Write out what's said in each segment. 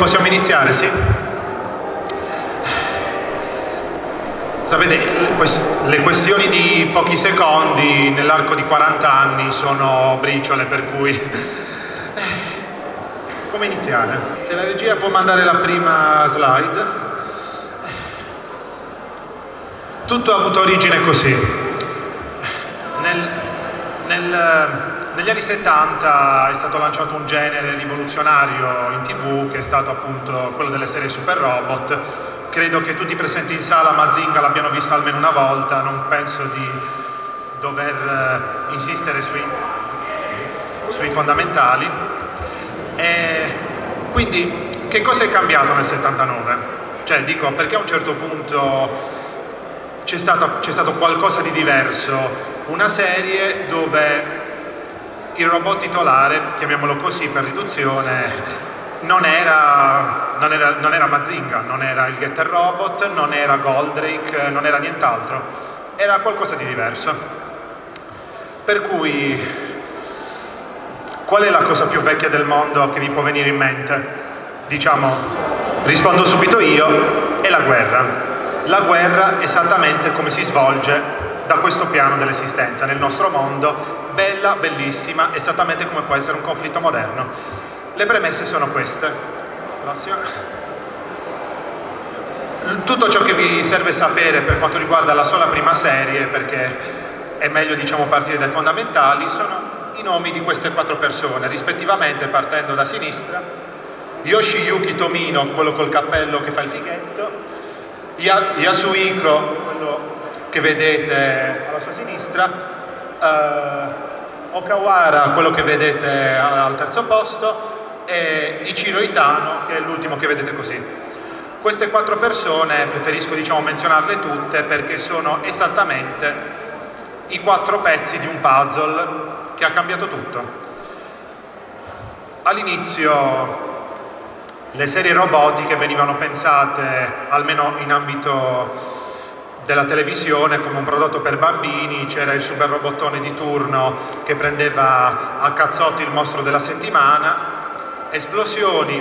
Possiamo iniziare, sì? Sapete, le questioni di pochi secondi nell'arco di 40 anni sono briciole, per cui... Come iniziare? Se la regia può mandare la prima slide. Tutto ha avuto origine così. Negli anni 70 è stato lanciato un genere rivoluzionario in TV che è stato appunto quello delle serie Super Robot. Credo che tutti i presenti in sala Mazinga l'abbiano visto almeno una volta, non penso di dover insistere sui fondamentali. E quindi che cosa è cambiato nel 79? Cioè dico, perché a un certo punto c'è stato qualcosa di diverso, una serie dove il robot titolare, chiamiamolo così per riduzione, non era Mazinga, non era il Getter Robot, non era Goldrake, non era nient'altro, era qualcosa di diverso. Per cui, qual è la cosa più vecchia del mondo che vi può venire in mente? Diciamo, rispondo subito io, è la guerra. La guerra esattamente come si svolge da questo piano dell'esistenza, nel nostro mondo, bella, bellissima, esattamente come può essere un conflitto moderno. Le premesse sono queste. Prossima. Tutto ciò che vi serve sapere per quanto riguarda la sola prima serie, perché è meglio diciamo partire dai fondamentali, sono i nomi di queste 4 persone, rispettivamente partendo da sinistra, Yoshiyuki Tomino, quello col cappello che fa il fighetto, Yasuhiko, quello che vedete alla sua sinistra, Okawara, quello che vedete al terzo posto, e Ichiro Itano, che è l'ultimo che vedete così. Queste 4 persone preferisco diciamo menzionarle tutte perché sono esattamente i 4 pezzi di un puzzle che ha cambiato tutto. All'inizio le serie robotiche venivano pensate, almeno in ambito della televisione, come un prodotto per bambini. C'era il super robottone di turno che prendeva a cazzotti il mostro della settimana, esplosioni,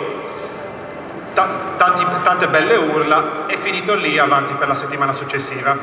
tante belle urla e finito lì, avanti per la settimana successiva.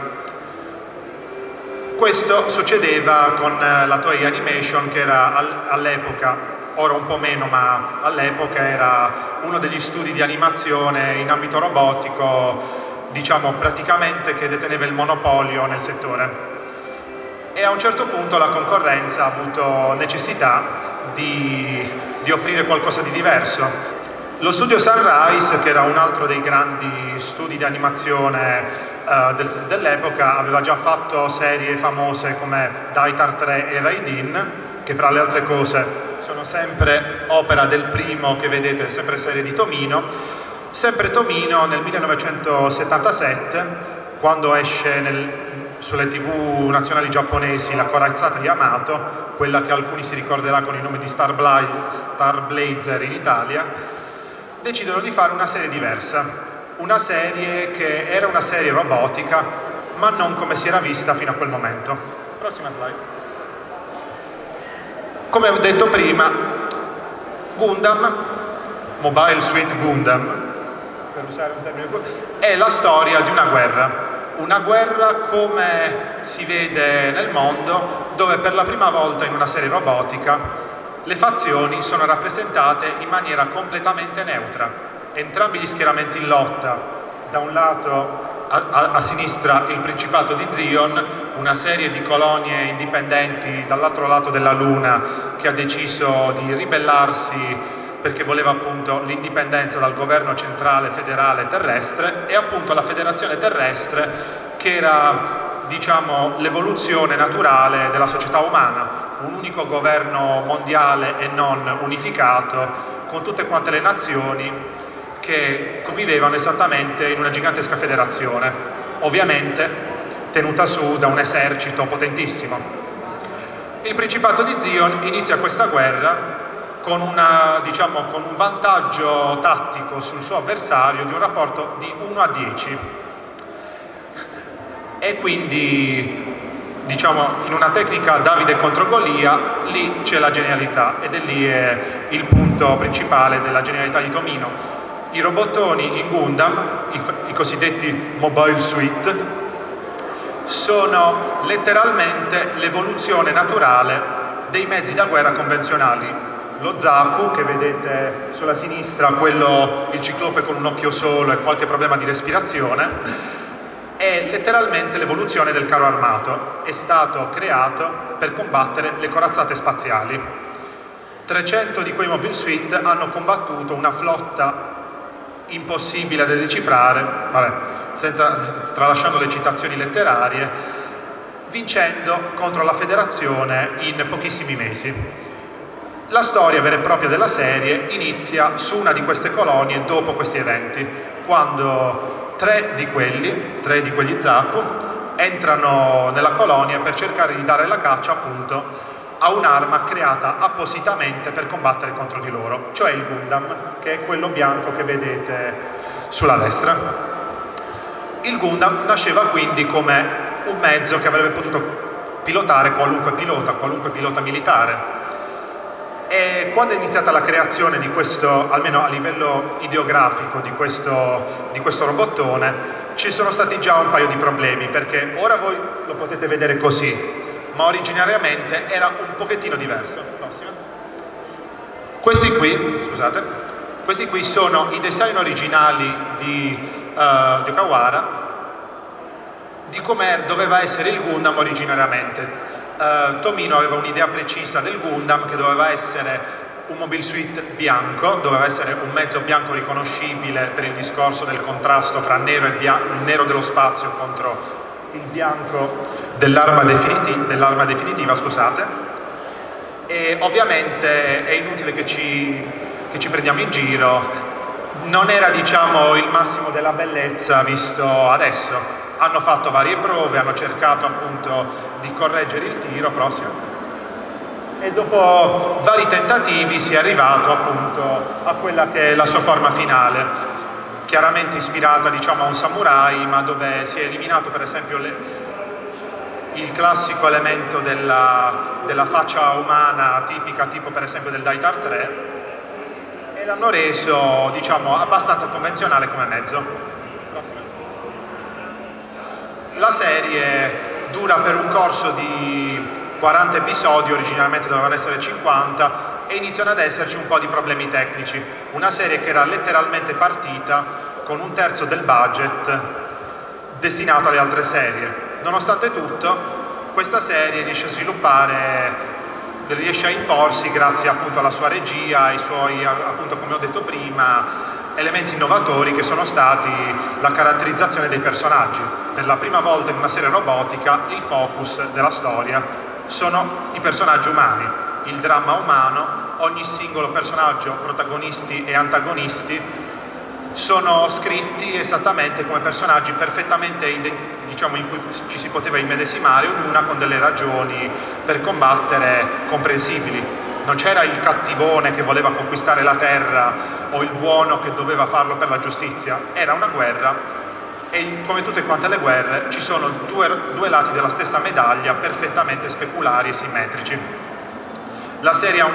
Questo succedeva con la Toei Animation, che era all'epoca, ora un po' meno, ma all'epoca era uno degli studi di animazione in ambito robotico, diciamo praticamente, che deteneva il monopolio nel settore. E a un certo punto la concorrenza ha avuto necessità di offrire qualcosa di diverso. Lo studio Sunrise, che era un altro dei grandi studi di animazione dell'epoca, aveva già fatto serie famose come Daitar 3 e Raidin, che fra le altre cose sono sempre opera del primo che vedete, sempre serie di Tomino. Sempre Tomino nel 1977, quando esce sulle tv nazionali giapponesi la corazzata di Yamato, quella che alcuni si ricorderà con il nome di Star Blazer in Italia, decidono di fare una serie diversa, una serie che era una serie robotica, ma non come si era vista fino a quel momento. Prossima slide. Come ho detto prima, Gundam, Mobile Suit Gundam, per usare un termine, è la storia di una guerra come si vede nel mondo, dove per la prima volta in una serie robotica le fazioni sono rappresentate in maniera completamente neutra. Entrambi gli schieramenti in lotta, da un lato a sinistra il Principato di Zion, una serie di colonie indipendenti dall'altro lato della Luna che ha deciso di ribellarsi perché voleva appunto l'indipendenza dal governo centrale federale terrestre, e appunto la Federazione Terrestre, che era diciamo l'evoluzione naturale della società umana, un unico governo mondiale e non unificato, con tutte quante le nazioni che convivevano esattamente in una gigantesca federazione, ovviamente tenuta su da un esercito potentissimo. Il Principato di Zion inizia questa guerra con un vantaggio tattico sul suo avversario di un rapporto di 1 a 10. E quindi, diciamo, in una tecnica Davide contro Golia, lì c'è la genialità, ed è lì il punto principale della genialità di Tomino. I robottoni in Gundam, i cosiddetti Mobile Suit, sono letteralmente l'evoluzione naturale dei mezzi da guerra convenzionali. Lo Zaku, che vedete sulla sinistra, il ciclope con un occhio solo e qualche problema di respirazione, è letteralmente l'evoluzione del carro armato. È stato creato per combattere le corazzate spaziali. 300 di quei Mobile Suit hanno combattuto una flotta impossibile da decifrare, tralasciando le citazioni letterarie, vincendo contro la Federazione in pochissimi mesi. La storia vera e propria della serie inizia su una di queste colonie dopo questi eventi, quando tre di quegli Zaku entrano nella colonia per cercare di dare la caccia appunto a un'arma creata appositamente per combattere contro di loro, cioè il Gundam, che è quello bianco che vedete sulla destra. Il Gundam nasceva quindi come un mezzo che avrebbe potuto pilotare qualunque pilota militare. E quando è iniziata la creazione di questo, almeno a livello ideografico, di questo robottone, ci sono stati già un paio di problemi, perché ora voi lo potete vedere così, ma originariamente era un pochettino diverso. Questi qui sono i design originali di Okawara, di come doveva essere il Gundam originariamente. Tomino aveva un'idea precisa del Gundam, che doveva essere un Mobile Suit bianco, doveva essere un mezzo bianco riconoscibile per il discorso del contrasto fra il nero dello spazio contro il bianco dell'arma definitiva, scusate. E ovviamente è inutile che ci prendiamo in giro, non era, diciamo, il massimo della bellezza visto adesso. Hanno fatto varie prove, hanno cercato appunto di correggere il tiro, e dopo vari tentativi si è arrivato appunto a quella che è la sua forma finale, chiaramente ispirata, diciamo, a un samurai, ma dove si è eliminato per esempio il classico elemento della faccia umana tipica, tipo per esempio del Daitar 3, e l'hanno reso, diciamo, abbastanza convenzionale come mezzo. La serie dura per un corso di 40 episodi, originalmente dovevano essere 50, e iniziano ad esserci un po' di problemi tecnici. Una serie che era letteralmente partita con un terzo del budget destinato alle altre serie. Nonostante tutto, questa serie riesce a imporsi grazie appunto alla sua regia, ai suoi, appunto, come ho detto prima, elementi innovatori che sono stati la caratterizzazione dei personaggi. Per la prima volta in una serie robotica il focus della storia sono i personaggi umani, il dramma umano. Ogni singolo personaggio, protagonisti e antagonisti, sono scritti esattamente come personaggi perfettamente, diciamo, in cui ci si poteva immedesimare, ognuna con delle ragioni per combattere comprensibili. Non c'era il cattivone che voleva conquistare la terra o il buono che doveva farlo per la giustizia. Era una guerra, e come tutte quante le guerre ci sono due lati della stessa medaglia perfettamente speculari e simmetrici. La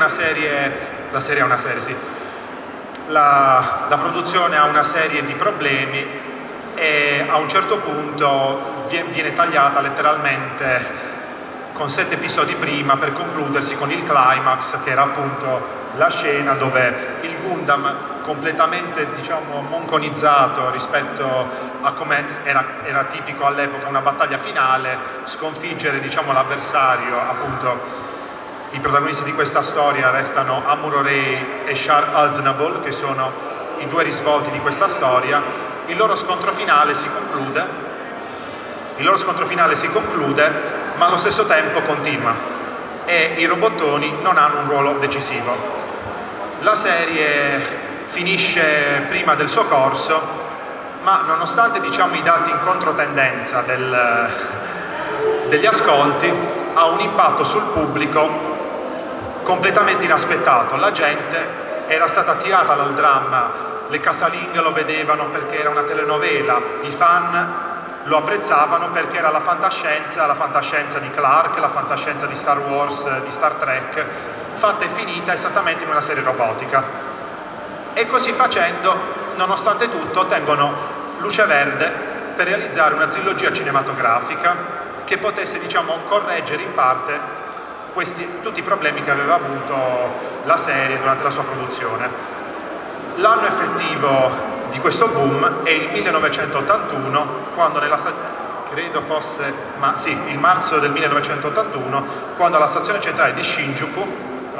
produzione ha una serie di problemi e a un certo punto viene tagliata letteralmente con 7 episodi prima, per concludersi con il climax, che era appunto la scena dove il Gundam, completamente, diciamo, monconizzato rispetto a come era tipico all'epoca una battaglia finale, sconfiggere, diciamo, l'avversario. Appunto i protagonisti di questa storia restano Amuro Ray e Char Aznable, che sono i due risvolti di questa storia. Il loro scontro finale si conclude, ma allo stesso tempo continua, e i robottoni non hanno un ruolo decisivo. La serie finisce prima del suo corso, ma nonostante, diciamo, i dati in controtendenza degli ascolti, ha un impatto sul pubblico completamente inaspettato. La gente era stata attirata dal dramma, le casalinghe lo vedevano perché era una telenovela, i fan lo apprezzavano perché era la fantascienza di Clark, la fantascienza di Star Wars, di Star Trek, fatta e finita esattamente in una serie robotica. E così facendo nonostante tutto ottengono luce verde per realizzare una trilogia cinematografica che potesse, diciamo, correggere in parte tutti i problemi che aveva avuto la serie durante la sua produzione. L'anno effettivo di questo boom è il 1981, quando credo fosse, ma sì, il marzo del 1981, quando alla stazione centrale di Shinjuku,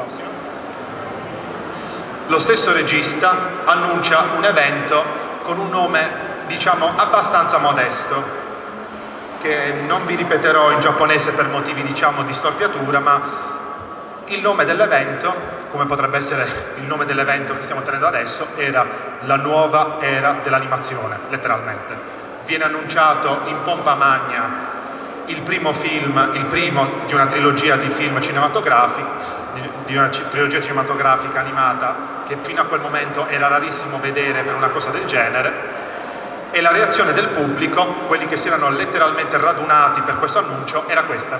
lo stesso regista annuncia un evento con un nome, diciamo, abbastanza modesto, che non vi ripeterò in giapponese per motivi, diciamo, di storpiatura, ma il nome dell'evento, come potrebbe essere il nome dell'evento che stiamo tenendo adesso, era la nuova era dell'animazione, letteralmente. Viene annunciato in pompa magna il primo di una trilogia di film cinematografici, di una trilogia cinematografica animata che fino a quel momento era rarissimo vedere per una cosa del genere, e la reazione del pubblico, quelli che si erano letteralmente radunati per questo annuncio, era questa.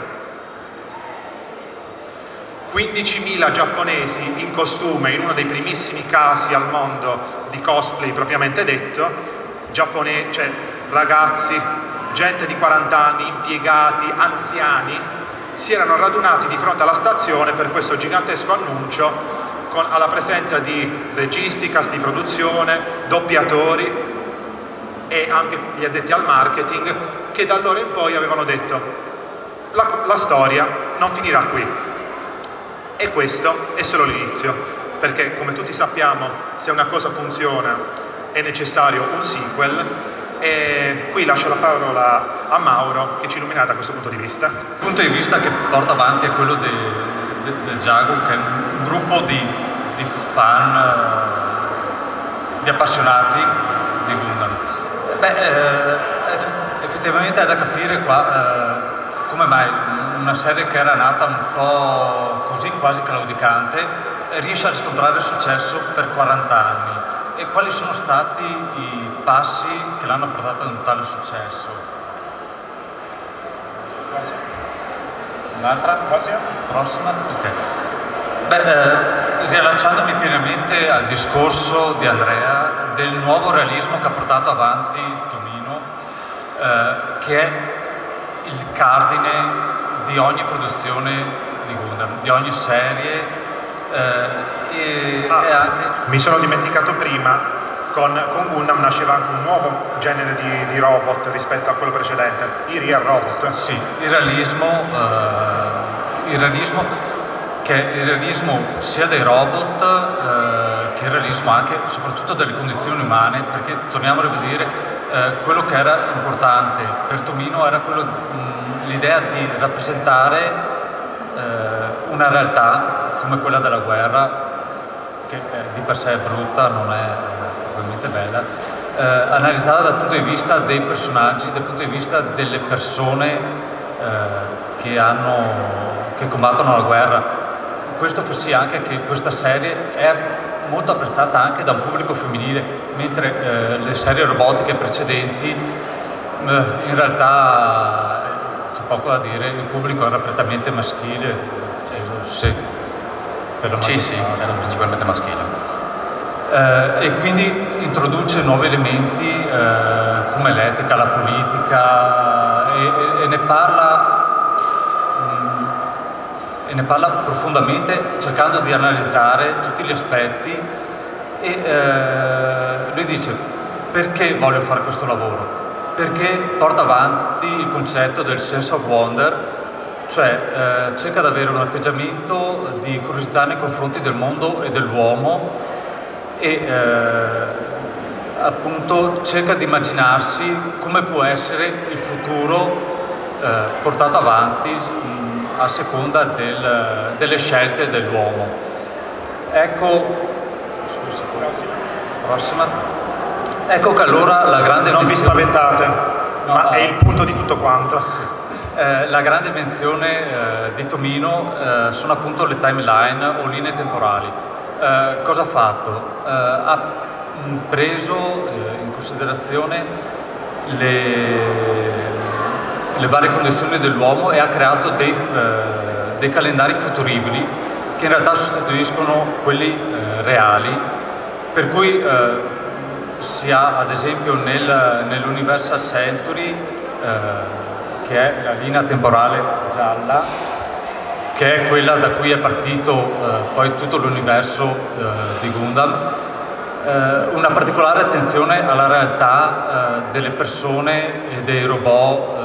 15.000 giapponesi in costume, in uno dei primissimi casi al mondo di cosplay propriamente detto, cioè ragazzi, gente di 40 anni, impiegati, anziani, si erano radunati di fronte alla stazione per questo gigantesco annuncio, alla presenza di registi, cast di produzione, doppiatori e anche gli addetti al marketing, che da allora in poi avevano detto: la storia non finirà qui. E questo è solo l'inizio, perché come tutti sappiamo, se una cosa funziona è necessario un sequel, e qui lascio la parola a Mauro che ci illuminerà da questo punto di vista. Il punto di vista che porta avanti è quello del Jago, che è un gruppo di fan, di appassionati di Gundam. Effettivamente è da capire qua come mai una serie che era nata un po' così, quasi claudicante, riesce a riscontrare successo per 40 anni. E quali sono stati i passi che l'hanno portato ad un tale successo? Un'altra? Prossima? Ok. Riallacciandomi pienamente al discorso di Andrea del nuovo realismo che ha portato avanti Tomino, che è il cardine di ogni produzione di Gundam, di ogni serie. E anche... Mi sono dimenticato prima, con Gundam nasceva anche un nuovo genere di robot rispetto a quello precedente, i real robot. Sì, il realismo che è il realismo sia dei robot che il realismo anche, soprattutto delle condizioni umane, perché torniamo a rivedere quello che era importante per Tomino era l'idea di rappresentare una realtà come quella della guerra, che di per sé è brutta, non è probabilmente bella, analizzata dal punto di vista dei personaggi, dal punto di vista delle persone che combattono la guerra. Questo fa sì anche che questa serie è molto apprezzata anche da un pubblico femminile, mentre le serie robotiche precedenti in realtà c'è poco da dire, il pubblico era prettamente maschile. Sì, era principalmente maschile. E quindi introduce nuovi elementi come l'etica, la politica e ne parla profondamente, cercando di analizzare tutti gli aspetti, e lui dice: perché voglio fare questo lavoro? Perché porta avanti il concetto del sense of wonder, cioè cerca di avere un atteggiamento di curiosità nei confronti del mondo e dell'uomo, e appunto cerca di immaginarsi come può essere il futuro portato avanti a seconda delle scelte dell'uomo. Ecco, scusa, prossima. Ecco che allora la grande non vi spaventate, ma è il punto di tutto quanto. Sì. La grande invenzione di Tomino sono appunto le timeline o linee temporali. Cosa ha fatto? Ha preso in considerazione le varie condizioni dell'uomo e ha creato dei calendari futuribili che in realtà sostituiscono quelli reali, per cui si ha ad esempio nell'Universal Century, che è la linea temporale gialla, che è quella da cui è partito poi tutto l'universo di Gundam, una particolare attenzione alla realtà delle persone e dei robot,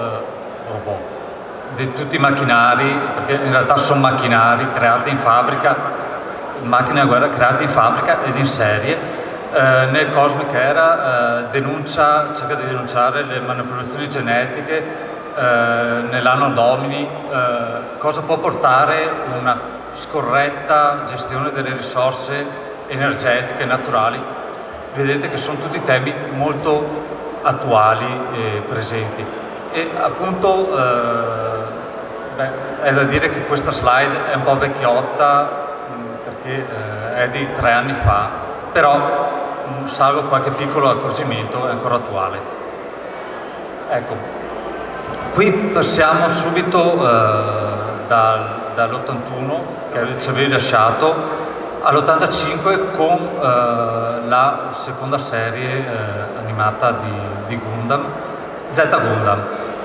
di tutti i macchinari, perché in realtà sono macchinari creati in fabbrica, macchine da guerra create in fabbrica ed in serie. Nel Cosmic Era cerca di denunciare le manipolazioni genetiche nell'anno Domini, cosa può portare una scorretta gestione delle risorse energetiche naturali. Vedete che sono tutti temi molto attuali e presenti. E appunto è da dire che questa slide è un po' vecchiotta perché è di 3 anni fa, però salvo qualche piccolo accorgimento è ancora attuale. Ecco, qui passiamo subito dall'81 che ci avevi lasciato all'85 con la seconda serie animata di Gundam, Z Gundam.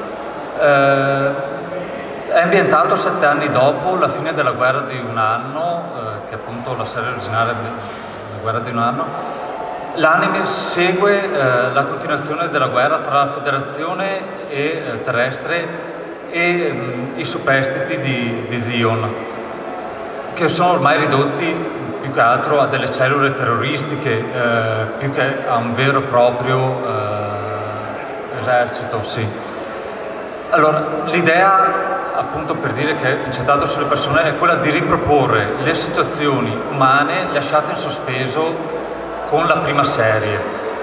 È ambientato 7 anni dopo la fine della Guerra di un anno, che è appunto la serie originale della Guerra di un anno. L'anime segue la continuazione della guerra tra la Federazione terrestre e i superstiti di Zion, che sono ormai ridotti più che altro a delle cellule terroristiche, più che a un vero e proprio esercito. Sì. Allora, l'idea, appunto per dire che è incentrato sulle persone, è quella di riproporre le situazioni umane lasciate in sospeso con la prima serie.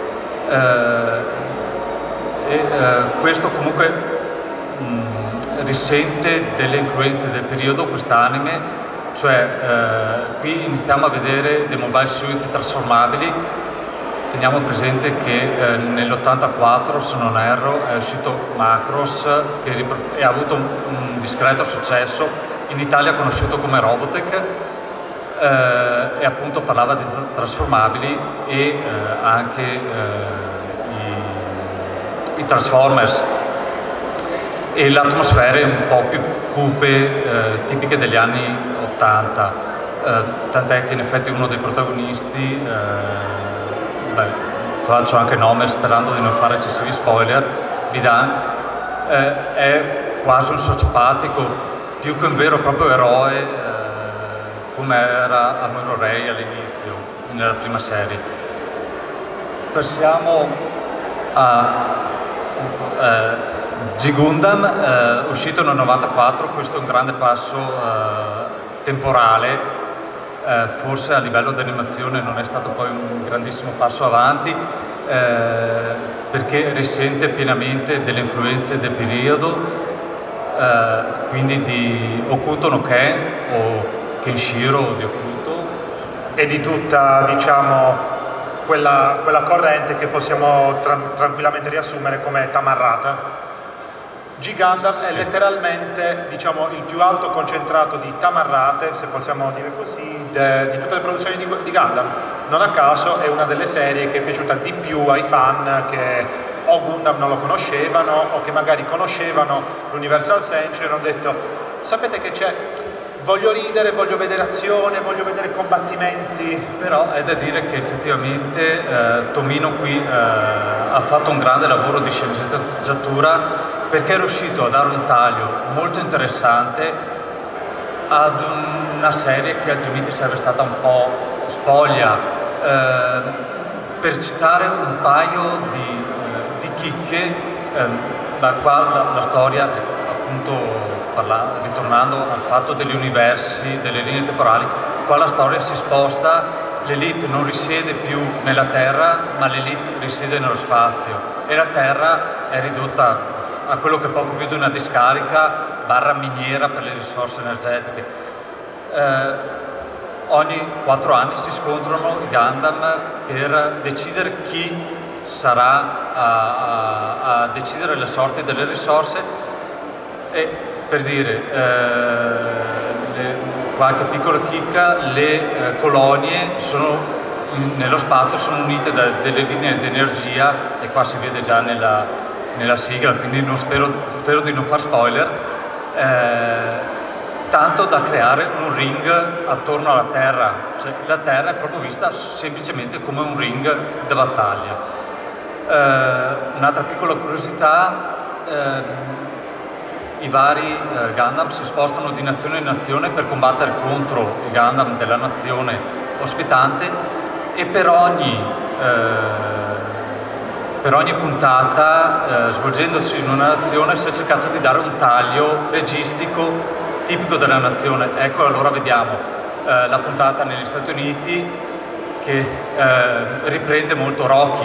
Questo comunque risente delle influenze del periodo, quest'anime, cioè qui iniziamo a vedere dei mobile suit trasformabili. Teniamo presente che nell'84, se non erro, è uscito Macross e ha avuto un discreto successo, in Italia conosciuto come Robotech, e appunto parlava di trasformabili e anche i Transformers e le atmosfere un po' più cupe, tipiche degli anni 80, tant'è che in effetti uno dei protagonisti, faccio anche nome sperando di non fare eccessivi spoiler, Bidan, è quasi un sociopatico, più che un vero e proprio eroe, come era Amuro Ray all'inizio, nella prima serie. Passiamo a G-Gundam, uscito nel 94, questo è un grande passo temporale, forse a livello di animazione non è stato poi un grandissimo passo avanti, perché risente pienamente delle influenze del periodo, quindi di Hokuto no Ken o Kenshiro di Hokuto, e di tutta, diciamo, quella corrente che possiamo tranquillamente riassumere come Tamarrata. G-Gundam è letteralmente, diciamo, il più alto concentrato di tamarrate, se possiamo dire così, di tutte le produzioni di Gundam. Non a caso è una delle serie che è piaciuta di più ai fan che o Gundam non lo conoscevano o che magari conoscevano l'Universal Century e hanno detto: sapete che c'è? Voglio ridere, voglio vedere azione, voglio vedere combattimenti. Però è da dire che effettivamente Tomino qui ha fatto un grande lavoro di sceneggiatura, perché è riuscito a dare un taglio molto interessante ad una serie che altrimenti sarebbe stata un po' spoglia. Per citare un paio di chicche, qua la storia, appunto ritornando al fatto degli universi, delle linee temporali, qua la storia si sposta, l'elite non risiede più nella Terra, ma l'elite risiede nello spazio e la Terra è ridotta a quello che è poco più di una discarica barra miniera per le risorse energetiche. Ogni 4 anni si scontrano i Gundam per decidere chi sarà a decidere le sorti delle risorse. E per dire, qualche piccola chicca, le colonie sono nello spazio sono unite da delle linee di energia, e qua si vede già nella sigla, quindi spero di non far spoiler, tanto da creare un ring attorno alla Terra, cioè la Terra è proprio vista semplicemente come un ring da battaglia. Un'altra piccola curiosità, i vari Gundam si spostano di nazione in nazione per combattere contro i Gundam della nazione ospitante, e per ogni puntata, svolgendosi in una nazione, si è cercato di dare un taglio registico tipico della nazione. Ecco, allora vediamo la puntata negli Stati Uniti che riprende molto Rocky,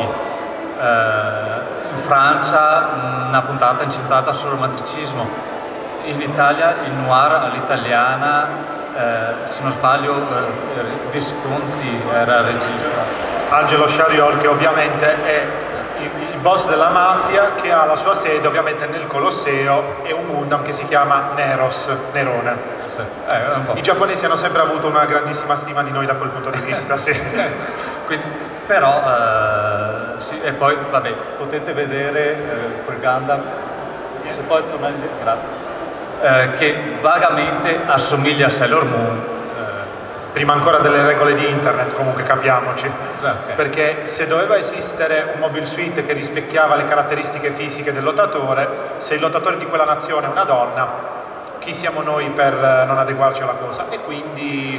in Francia una puntata incentrata sul romanticismo, in Italia il noir all'italiana, se non sbaglio Visconti era regista. Angelo Sciariol, che ovviamente è il boss della mafia, che ha la sua sede ovviamente nel Colosseo, e un Gundam che si chiama Neros, Nerone. Sì. I giapponesi hanno sempre avuto una grandissima stima di noi da quel punto di vista, sì. Quindi, però, sì, e poi, vabbè, potete vedere quel Gundam, se poi tornare indietro, grazie, che vagamente assomiglia a Sailor Moon. Prima ancora delle regole di internet, comunque, capiamoci. Okay. Perché se doveva esistere un mobile suit che rispecchiava le caratteristiche fisiche del lottatore, se il lottatore di quella nazione è una donna, chi siamo noi per non adeguarci alla cosa? E quindi,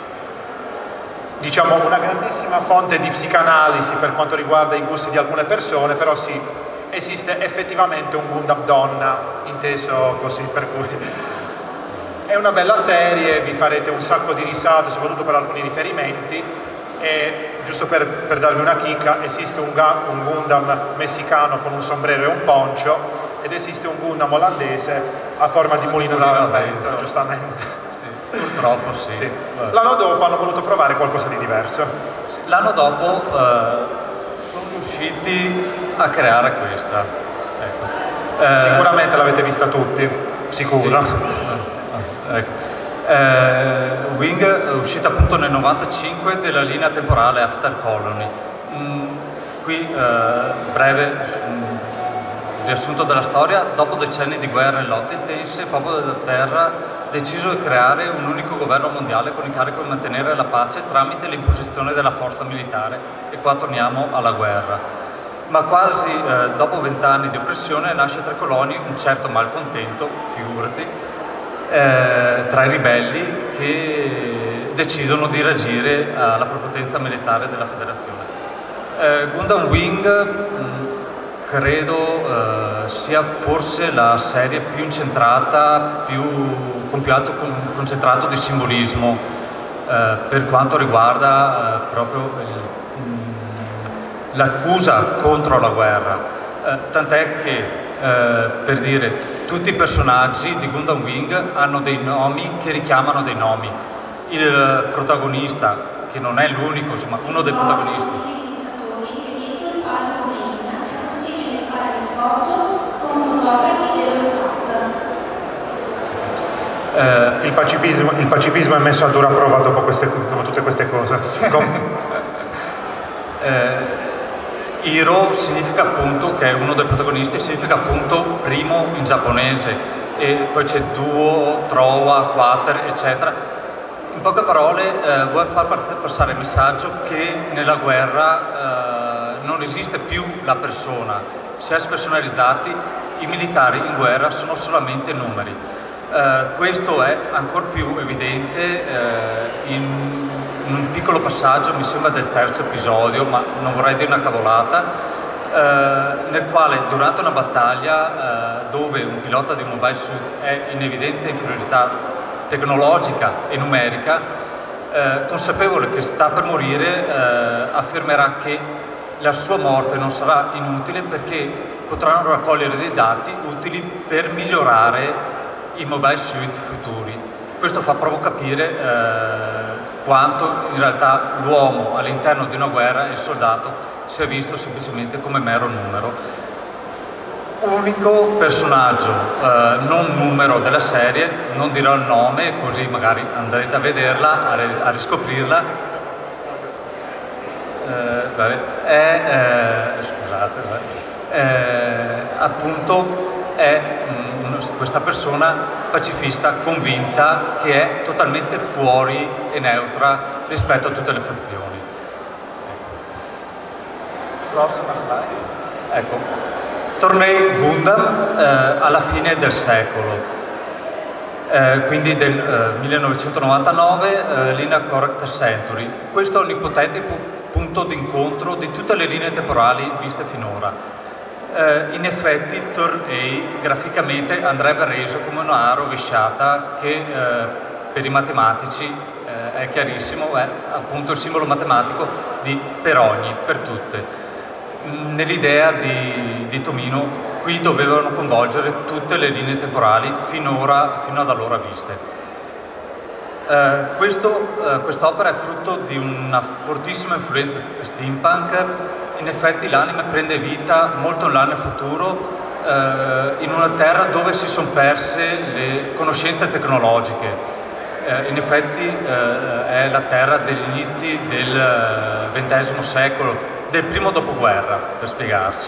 diciamo, una grandissima fonte di psicanalisi per quanto riguarda i gusti di alcune persone, però sì, esiste effettivamente un Gundam donna, inteso così, per cui è una bella serie, vi farete un sacco di risate, soprattutto per alcuni riferimenti. E giusto per darvi una chicca, esiste un Gundam messicano con un sombrero e un poncio, ed esiste un Gundam olandese a forma di mulino da vento, giustamente. Sì, purtroppo sì. Sì. L'anno dopo hanno voluto provare qualcosa di diverso. L'anno dopo sono riusciti a creare questa. Ecco. Sicuramente l'avete vista tutti, sicuro. Sì. Ecco. Wing è uscita appunto nel 95 della linea temporale After Colony. Qui breve riassunto della storia: dopo decenni di guerra e lotte intense, il popolo della Terra deciso di creare un unico governo mondiale con incarico di mantenere la pace tramite l'imposizione della forza militare. E qua torniamo alla guerra. Ma quasi dopo 20 anni di oppressione nasce tra i coloni un certo malcontento, figurati, tra i ribelli, che decidono di reagire alla prepotenza militare della federazione. Gundam Wing credo sia forse la serie più incentrata, con più alto concentrato di simbolismo per quanto riguarda proprio l'accusa contro la guerra, tant'è che per dire, tutti i personaggi di Gundam Wing hanno dei nomi che richiamano dei nomi. Il protagonista, che non è l'unico, insomma, uno dei protagonisti. Il pacifismo è messo a dura prova dopo tutte queste cose. Hiro significa appunto, che è uno dei protagonisti, significa appunto primo in giapponese, e poi c'è duo, trova, quater, eccetera. In poche parole vuole far passare il messaggio che nella guerra non esiste più la persona, si è spersonalizzati, i militari in guerra sono solamente numeri. Questo è ancora più evidente in un piccolo passaggio, mi sembra del terzo episodio, ma non vorrei dire una cavolata, nel quale durante una battaglia dove un pilota di un mobile suit è in evidente inferiorità tecnologica e numerica, consapevole che sta per morire, affermerà che la sua morte non sarà inutile perché potranno raccogliere dei dati utili per migliorare i mobile suit futuri. Questo fa proprio capire quanto in realtà l'uomo all'interno di una guerra, il soldato, sia visto semplicemente come mero numero. Unico personaggio, non numero della serie, non dirò il nome, così magari andrete a vederla, a riscoprirla. appunto è questa persona pacifista convinta che è totalmente fuori e neutra rispetto a tutte le fazioni. Prossima slide. Ecco, tornei Gundam alla fine del secolo. Quindi del 1999, linea Correct Century. Questo è un ipotetico punto d'incontro di tutte le linee temporali viste finora. In effetti Tornei graficamente andrebbe reso come una rovesciata che per i matematici è chiarissimo, è appunto il simbolo matematico di per ogni, per tutte. Nell'idea di Tomino qui dovevano coinvolgere tutte le linee temporali fino ad allora viste. Quest'opera è frutto di una fortissima influenza steampunk. In effetti l'anime prende vita molto in là nel futuro, in una terra dove si sono perse le conoscenze tecnologiche. In effetti è la terra degli inizi del XX secolo, del primo dopoguerra, per spiegarsi,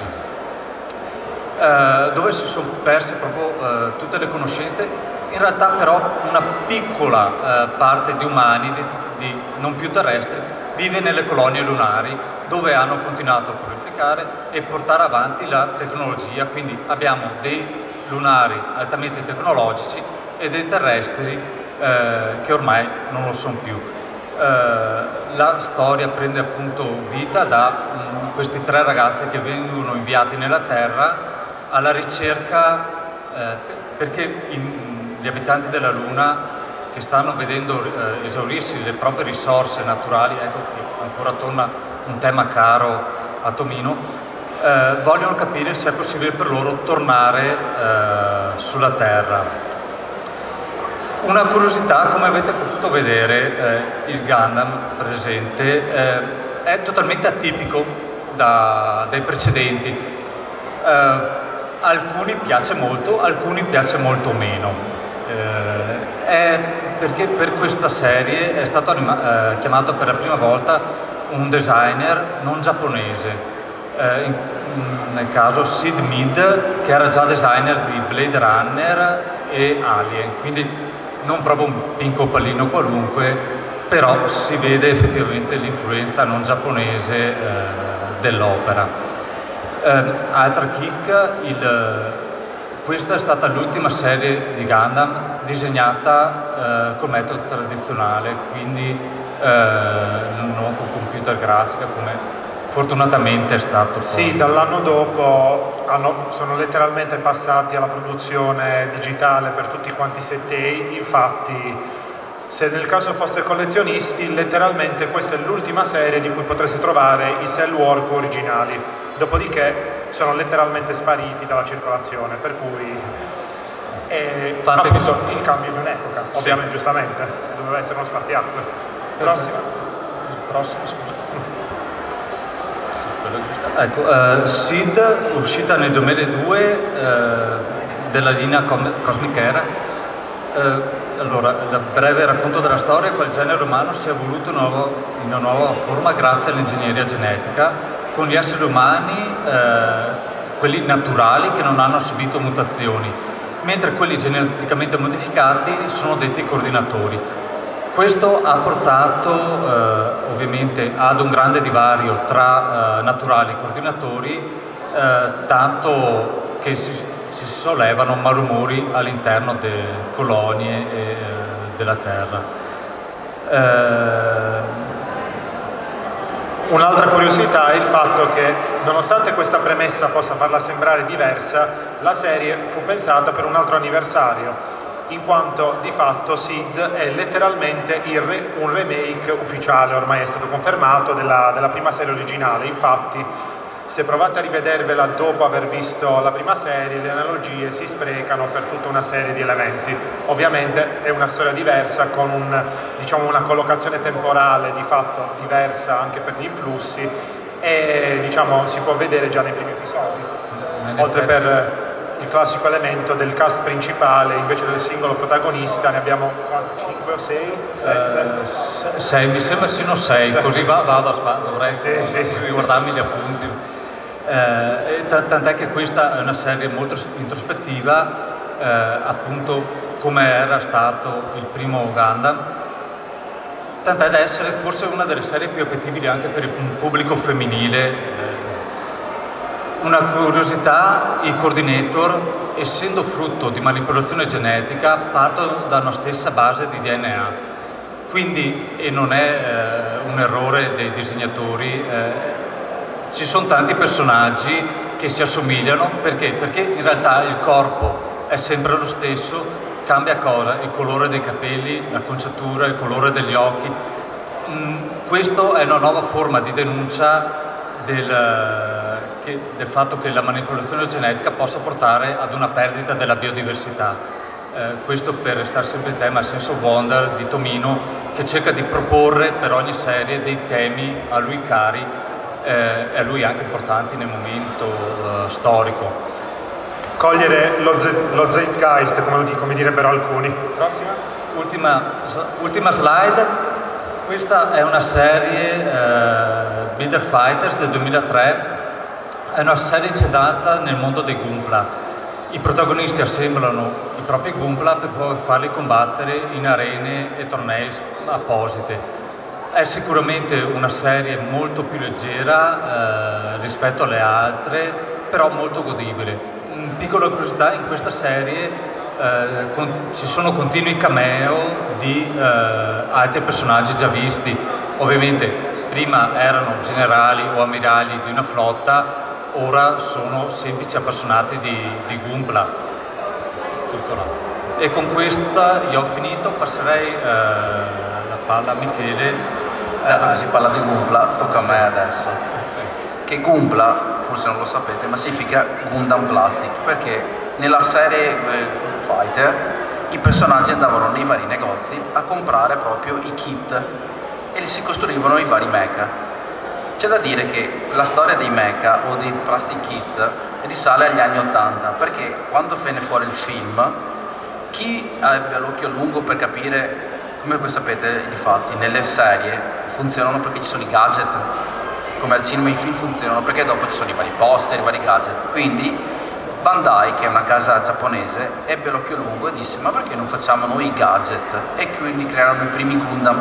dove si sono perse proprio tutte le conoscenze. In realtà però una piccola parte di umani, di non più terrestri, vive nelle colonie lunari, dove hanno continuato a prolificare e portare avanti la tecnologia. Quindi abbiamo dei lunari altamente tecnologici e dei terrestri che ormai non lo sono più. La storia prende appunto vita da questi 3 ragazzi che vengono inviati nella Terra alla ricerca, perché gli abitanti della Luna, che stanno vedendo esaurirsi le proprie risorse naturali, ecco che ancora torna un tema caro a Tomino, vogliono capire se è possibile per loro tornare sulla Terra. Una curiosità, come avete potuto vedere, il Gundam presente è totalmente atipico dai precedenti. Alcuni piace molto, alcuni piace molto meno. È perché per questa serie è stato chiamato per la prima volta un designer non giapponese, nel caso Sid Mead, che era già designer di Blade Runner e Alien, quindi non proprio un pinco pallino qualunque, però si vede effettivamente l'influenza non giapponese dell'opera. Altra chicca, questa è stata l'ultima serie di Gundam disegnata con metodo tradizionale, quindi non con computer grafica come fortunatamente è stato poi. Sì, dall'anno dopo sono letteralmente passati alla produzione digitale per tutti quanti i Settei. Infatti, se nel caso foste collezionisti, letteralmente questa è l'ultima serie di cui potreste trovare i cell work originali, dopodiché sono letteralmente spariti dalla circolazione, per cui appunto il cambio di un'epoca, ovviamente, sì. Giustamente, doveva essere uno spartiacque. Prossima, scusa. Ecco, Sid, uscita nel 2002 della linea Cosmic Era. Allora, il breve racconto della storia: quel genere umano si è evoluto in una nuova forma grazie all'ingegneria genetica, con gli esseri umani, quelli naturali che non hanno subito mutazioni, mentre quelli geneticamente modificati sono detti coordinatori. Questo ha portato ovviamente ad un grande divario tra naturali e coordinatori, tanto che si sollevano malumori all'interno delle colonie della Terra. Un'altra curiosità è il fatto che, nonostante questa premessa possa farla sembrare diversa, la serie fu pensata per un altro anniversario, in quanto di fatto Sid è letteralmente un remake ufficiale, ormai è stato confermato, della prima serie originale. Infatti, se provate a rivedervela dopo aver visto la prima serie, le analogie si sprecano per tutta una serie di elementi. Ovviamente è una storia diversa, con una collocazione temporale di fatto diversa anche per gli influssi, e si può vedere già nei primi episodi. Oltre per il classico elemento del cast principale invece del singolo protagonista. Ne abbiamo 5 o 6? 7? 6, mi sembra siano 6, così vado a spazio, dovrei riguardarmi gli appunti. Tant'è che questa è una serie molto introspettiva, appunto come era stato il primo Gundam, tant'è da essere forse una delle serie più appetibili anche per un pubblico femminile. Una curiosità, i coordinator, essendo frutto di manipolazione genetica, partono da una stessa base di DNA. Quindi, e non è un errore dei disegnatori, ci sono tanti personaggi che si assomigliano, perché? Perché in realtà il corpo è sempre lo stesso, cambia cosa? Il colore dei capelli, l'acconciatura, il colore degli occhi. Questo è una nuova forma di denuncia del fatto che la manipolazione genetica possa portare ad una perdita della biodiversità. Questo per restare sempre in tema, il Sense of Wonder di Tomino, che cerca di proporre per ogni serie dei temi a lui cari e a lui anche importanti nel momento storico. Cogliere lo zeitgeist, come direbbero alcuni. Prossima. Ultima slide. Questa è una serie Builder Fighters del 2003, è una serie incentrata nel mondo dei Gunpla. I protagonisti assemblano i propri Gunpla per poi farli combattere in arene e tornei apposite. È sicuramente una serie molto più leggera rispetto alle altre, però molto godibile. Piccola curiosità, in questa serie ci sono continui cameo di altri personaggi già visti. Ovviamente prima erano generali o ammiragli di una flotta, ora sono semplici appassionati di Gunpla. Tutto là. E con questa io ho finito, passerei la palla a Michele. Dato che si parla di Gunpla, tocca a me adesso. Che Gunpla, forse non lo sapete, ma significa Gundam Plastic, perché nella serie Fighter i personaggi andavano nei vari negozi a comprare proprio i kit e li si costruivano i vari mecha. C'è da dire che la storia dei mecha o dei plastic kit risale agli anni 80, perché quando venne fuori il film, chi abbia l'occhio lungo per capire, come voi sapete, difatti nelle serie funzionano perché ci sono i gadget, come al cinema i film funzionano perché dopo ci sono i vari poster, i vari gadget. Quindi Bandai, che è una casa giapponese, ebbe l'occhio lungo e disse: ma perché non facciamo noi i gadget? E quindi crearono i primi Gundam,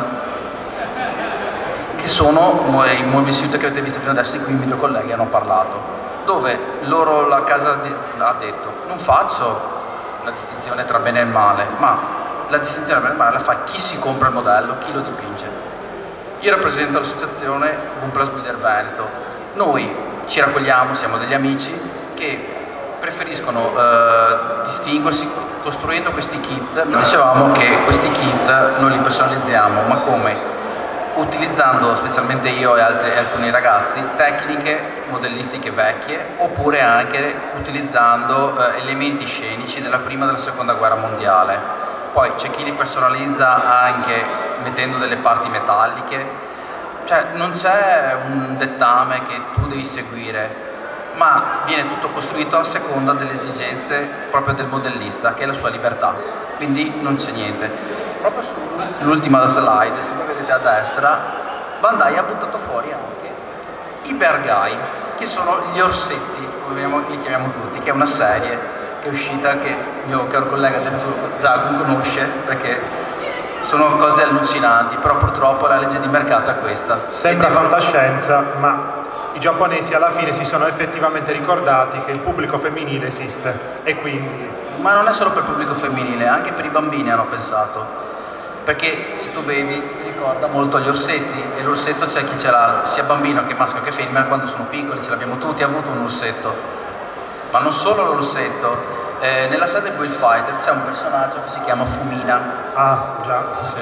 che sono i Movie Suit che avete visto fino adesso, di cui i miei colleghi hanno parlato, dove la casa ha detto: non faccio la distinzione tra bene e male, ma la distinzione tra bene e male la fa chi si compra il modello, chi lo dipinge. Io rappresento l'associazione Gunpla Builder Veneto. Noi ci raccogliamo, siamo degli amici che preferiscono distinguersi costruendo questi kit. Dicevamo che questi kit non li personalizziamo, ma come? Utilizzando, specialmente io e alcuni ragazzi, tecniche modellistiche vecchie, oppure anche utilizzando elementi scenici della prima e della seconda guerra mondiale. Poi c'è chi li personalizza anche mettendo delle parti metalliche, cioè non c'è un dettame che tu devi seguire, ma viene tutto costruito a seconda delle esigenze proprio del modellista, che è la sua libertà, quindi non c'è niente. Proprio sull'ultima slide, se voi vedete a destra, Bandai ha buttato fuori anche i Bergai, che sono gli orsetti, come li chiamiamo tutti, che è una serie che è uscita, che il mio caro collega Zagu conosce, perché sono cose allucinanti, però purtroppo la legge di mercato è questa. Sembra fantascienza, ma i giapponesi alla fine si sono effettivamente ricordati che il pubblico femminile esiste, e quindi... Ma non è solo per il pubblico femminile, anche per i bambini hanno pensato, perché se tu vedi ti ricorda molto gli orsetti, e l'orsetto c'è chi ce l'ha, sia bambino che maschio che femmina, quando sono piccoli ce l'abbiamo tutti avuto un orsetto. Ma non solo l'orsetto, nella serie Build Fighter c'è un personaggio che si chiama Fumina. Ah, già, sì.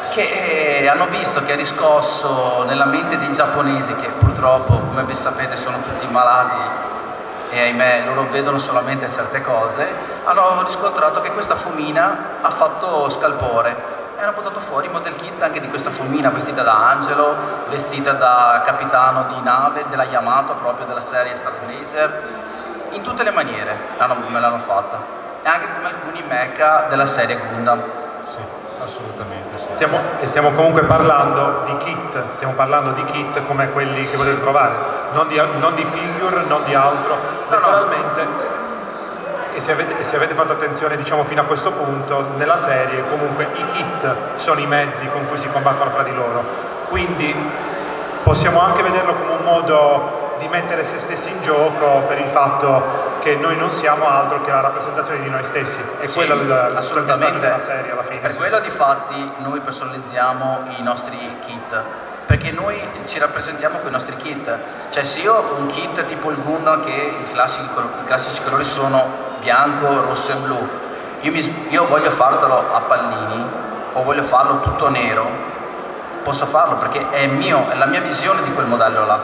Che hanno visto che ha riscosso nella mente dei giapponesi, che purtroppo, come vi sapete, sono tutti malati e ahimè loro vedono solamente certe cose, hanno riscontrato che questa Fumina ha fatto scalpore e hanno portato fuori il model kit anche di questa Fumina, vestita da angelo, vestita da capitano di nave della Yamato, proprio della serie Star Blazer. in tutte le maniere me l'hanno fatta, e anche come alcuni mecha della serie Gundam. Sì, assolutamente. Sì. Stiamo comunque parlando di kit come quelli che volete trovare, non di figure, non di altro, letteralmente. E se avete fatto attenzione, diciamo, fino a questo punto, nella serie comunque i kit sono i mezzi con cui si combattono fra di loro, quindi possiamo anche vederlo come un modo di mettere se stessi in gioco per il fatto che noi non siamo altro che la rappresentazione di noi stessi, e sì, quello è il messaggio della serie alla fine. Per quello difatti noi personalizziamo i nostri kit, perché noi ci rappresentiamo con i nostri kit. Cioè, se io ho un kit tipo il Gundam, che i classici colori sono bianco, rosso e blu, io voglio fartelo a pallini o voglio farlo tutto nero, posso farlo perché è la mia visione di quel modello là.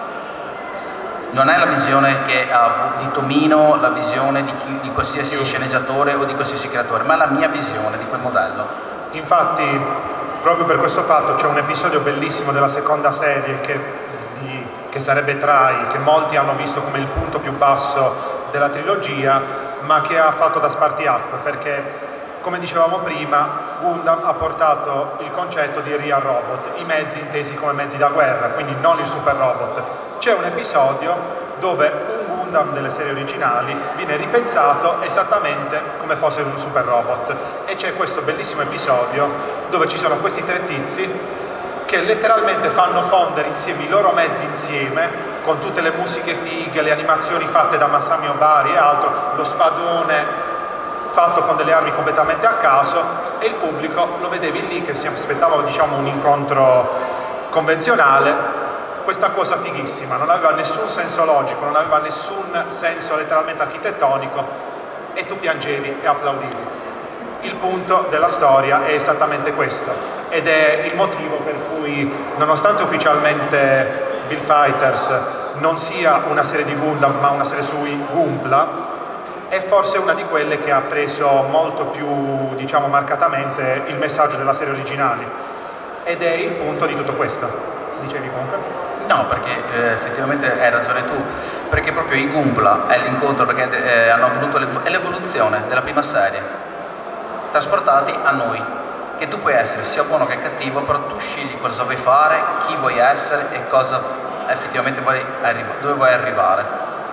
Non è la visione che ha di Tomino, la visione di qualsiasi sceneggiatore o di qualsiasi creatore, ma è la mia visione di quel modello. Infatti, proprio per questo fatto c'è un episodio bellissimo della seconda serie che sarebbe Trai, che molti hanno visto come il punto più basso della trilogia, ma che ha fatto da spartiacque, perché, come dicevamo prima, Gundam ha portato il concetto di real robot, i mezzi intesi come mezzi da guerra, quindi non il super robot. C'è un episodio dove un Gundam delle serie originali viene ripensato esattamente come fosse un super robot, e c'è questo bellissimo episodio dove ci sono questi tre tizi che letteralmente fanno fondere insieme i loro mezzi insieme, con tutte le musiche fighe, le animazioni fatte da Masami Obari e altro, lo spadone fatto con delle armi completamente a caso, e il pubblico lo vedevi lì che si aspettava, diciamo, un incontro convenzionale. Questa cosa fighissima, non aveva nessun senso logico, non aveva nessun senso letteralmente architettonico, e tu piangevi e applaudivi. Il punto della storia è esattamente questo, ed è il motivo per cui, nonostante ufficialmente Bill Fighters non sia una serie di Gundam ma una serie sui Gunpla, è forse una di quelle che ha preso molto più, diciamo, marcatamente il messaggio della serie originale, ed è il punto di tutto questo. Dicevi comunque? No, perché effettivamente hai ragione tu, perché proprio i Gunpla è l'incontro, perché hanno avuto l'evoluzione della prima serie trasportati a noi, che tu puoi essere sia buono che cattivo, però tu scegli cosa vuoi fare, chi vuoi essere e cosa effettivamente dove vuoi arrivare.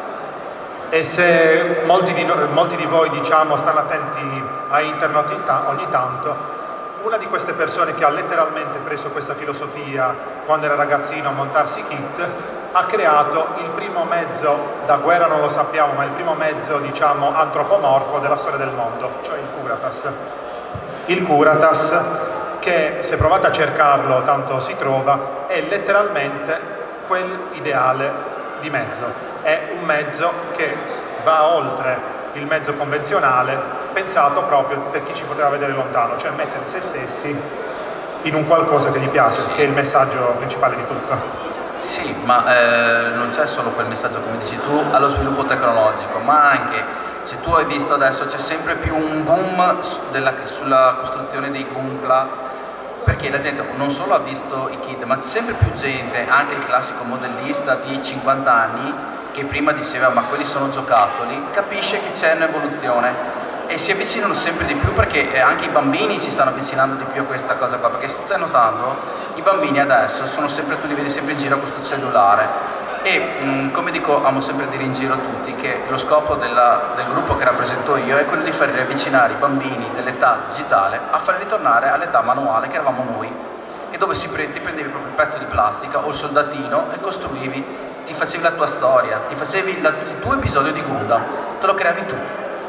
E se molti di voi, diciamo, stanno attenti a internet ogni tanto, una di queste persone che ha letteralmente preso questa filosofia quando era ragazzino a montarsi kit, ha creato il primo mezzo da guerra, non lo sappiamo, ma il primo mezzo, diciamo, antropomorfo della storia del mondo, cioè il Kuratas. Il Kuratas, che se provate a cercarlo tanto si trova, è letteralmente quell'ideale di mezzo. È un mezzo che va oltre il mezzo convenzionale, pensato proprio per chi ci poteva vedere lontano, cioè mettere se stessi in un qualcosa che gli piace, sì, che è il messaggio principale di tutto. Sì, ma non c'è solo quel messaggio, come dici tu, allo sviluppo tecnologico, ma anche, se tu hai visto adesso, c'è sempre più un boom sulla costruzione dei Gunpla, perché la gente non solo ha visto i kit, ma sempre più gente, anche il classico modellista di 50 anni, che prima diceva ma quelli sono giocattoli, capisce che c'è un'evoluzione e si avvicinano sempre di più, perché anche i bambini si stanno avvicinando di più a questa cosa qua, perché se tu stai notando, i bambini adesso sono sempre, tu li vedi sempre in giro con questo cellulare, e come dico, amo sempre dire in giro a tutti che lo scopo del gruppo che rappresento io è quello di far riavvicinare i bambini dell'età digitale a far ritornare all'età manuale che eravamo noi, e dove ti prendevi proprio il pezzo di plastica o il soldatino e costruivi, ti facevi la tua storia, ti facevi il tuo episodio di Gundam, te lo creavi tu.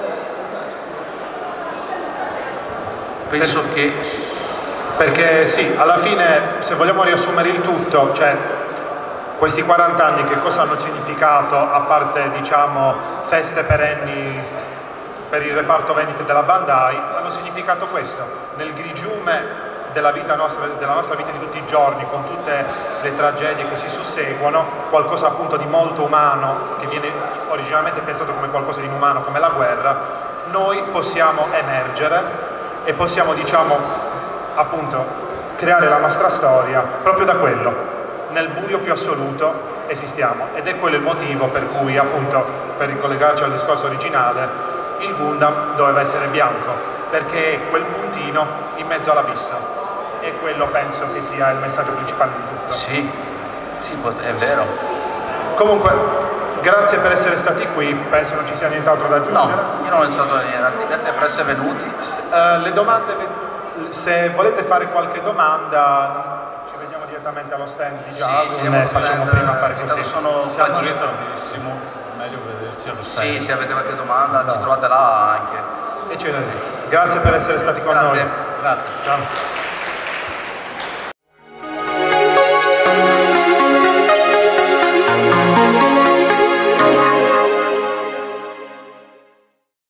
Penso che... Perché sì, alla fine, se vogliamo riassumere il tutto, cioè questi 40 anni che cosa hanno significato, a parte, diciamo, feste perenni per il reparto vendite della Bandai, hanno significato questo: nel grigiume della nostra vita di tutti i giorni, con tutte le tragedie che si susseguono, qualcosa appunto di molto umano, che viene originalmente pensato come qualcosa di inumano, come la guerra, noi possiamo emergere e possiamo, diciamo, appunto, creare la nostra storia proprio da quello. nel buio più assoluto esistiamo, ed è quello il motivo per cui, appunto, per ricollegarci al discorso originale, il Gundam doveva essere bianco, perché è quel puntino in mezzo all'abisso, e quello penso che sia il messaggio principale di tutto. Sì, è vero. Comunque, grazie per essere stati qui, penso non ci sia nient'altro da aggiungere. No, io non so da dire, anzi, grazie per essere venuti. Le domande, se volete fare qualche domanda, ci vediamo direttamente allo stand di Giacomo, ne facciamo prima fare così. Siamo ritardissimo, meglio vederci allo stand. Sì, se avete qualche domanda ci trovate là anche. Eccellente. Grazie per essere stati con noi. Grazie. Ciao.